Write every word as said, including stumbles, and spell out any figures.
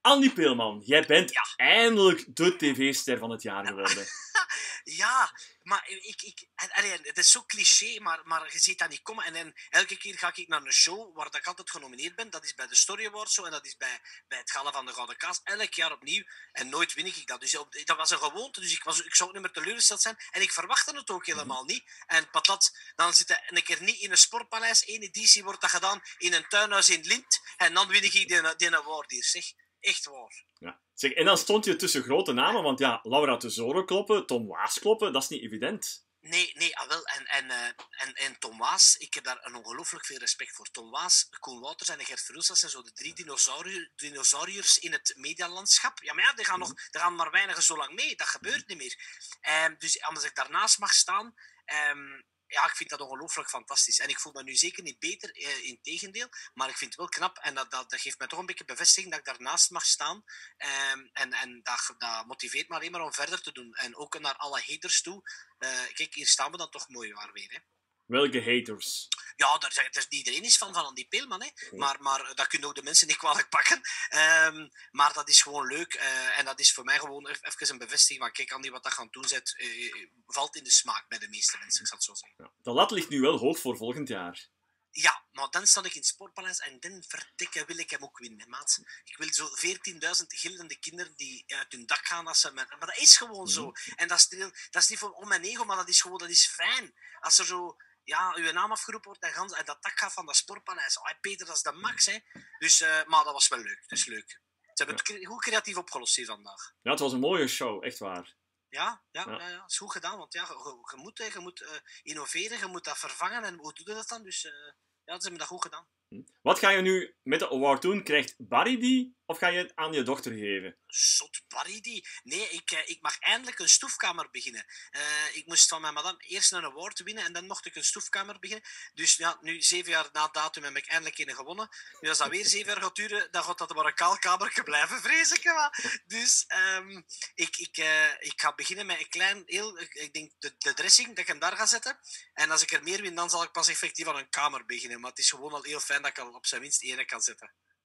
Andy Peelman, jij bent Ja. eindelijk de tv-ster van het jaar geworden. Ja, maar ik, ik, en, en, het is zo cliché, maar, maar je ziet dat niet komen. En, en elke keer ga ik naar een show waar ik altijd genomineerd ben. Dat is bij de Story Awards zo en dat is bij, bij het Gala van de Gouden Kaas. Elk jaar opnieuw. En nooit win ik dat. Dus op, dat was een gewoonte, dus ik, was, ik zou ook niet meer teleurgesteld zijn. En ik verwachtte het ook helemaal niet. En patat, dan zit hij een keer niet in een sportpaleis. Eén editie wordt dat gedaan in een tuinhuis in Lint. En dan win ik die, die award hier, zeg. Echt waar. Ja. Zeg, en dan stond je tussen grote namen, want ja, Laura Tesoro kloppen, Tom Waas kloppen, dat is niet evident. Nee, nee, ah, wel. En, en, uh, en, en Tom Waas, ik heb daar een ongelooflijk veel respect voor. Tom Waas, Koen Wouters en Gert Verhulst, dat zijn zo de drie dinosauriërs, dinosauriërs in het medialandschap. Ja, maar ja, die gaan, nog, die gaan maar weinigen zo lang mee. Dat gebeurt niet meer. Um, dus als ik daarnaast mag staan... Um, ja, ik vind dat ongelooflijk fantastisch. En ik voel me nu zeker niet beter, eh, in tegendeel. Maar ik vind het wel knap. En dat, dat, dat geeft mij toch een beetje bevestiging dat ik daarnaast mag staan. Um, en en dat, dat motiveert me alleen maar om verder te doen. En ook naar alle haters toe. Uh, kijk, hier staan we dan toch mooi waar weer. Hè. Welke haters? Ja, daar, daar, iedereen is van van Andy Peelman. Hè. Okay. Maar, maar dat kunnen ook de mensen niet kwalijk pakken. Um, maar dat is gewoon leuk. Uh, en dat is voor mij gewoon even een bevestiging. Maar kijk, Andy, wat dat gaan doen zet, uh, valt in de smaak bij de meeste mensen. Ik zal het zo zeggen. Ja, de lat ligt nu wel hoog voor volgend jaar. Ja, maar dan sta ik in het Sportpaleis en dan verdikken wil ik hem ook winnen, maat. Ik wil zo veertienduizend gillende kinderen die uit hun dak gaan als ze... Met... Maar dat is gewoon mm. zo. En dat is, dat is niet voor om mijn ego, maar dat is gewoon dat is fijn. Als er zo... Ja, uw naam afgeroepen wordt en, gans, en dat dak gaat van dat Sportpaleis. Oh, Peter, dat is de max, hè. Dus, uh, maar dat was wel leuk. Dat is leuk. Ze hebben ja. het goed creatief opgelost hier vandaag. Ja, het was een mooie show, echt waar. Ja, ja, ja. ja, ja. is goed gedaan. Want ja, je, je moet, je moet uh, innoveren, je moet dat vervangen. En hoe doe je dat dan? Dus uh, ja, ze hebben dat goed gedaan. Wat ga je nu met de award doen? Krijgt Barry die of ga je het aan je dochter geven? Zot, Barry die? Nee, ik, uh, ik mag eindelijk een stoefkamer beginnen. Uh, ik moest van mijn madame eerst een award winnen en dan mocht ik een stoefkamer beginnen. Dus ja, nu zeven jaar na datum heb ik eindelijk een gewonnen. Nu als dat weer zeven jaar gaat duren, dan gaat dat maar een kaalkamertje blijven, vrees ik. Maar. Dus um, ik, ik, uh, ik ga beginnen met een klein, heel, ik denk de, de dressing, dat ik hem daar ga zetten. En als ik er meer win, dan zal ik pas effectief aan een kamer beginnen. Maar het is gewoon al heel fijn dat ik al op zijn minst één kan zetten.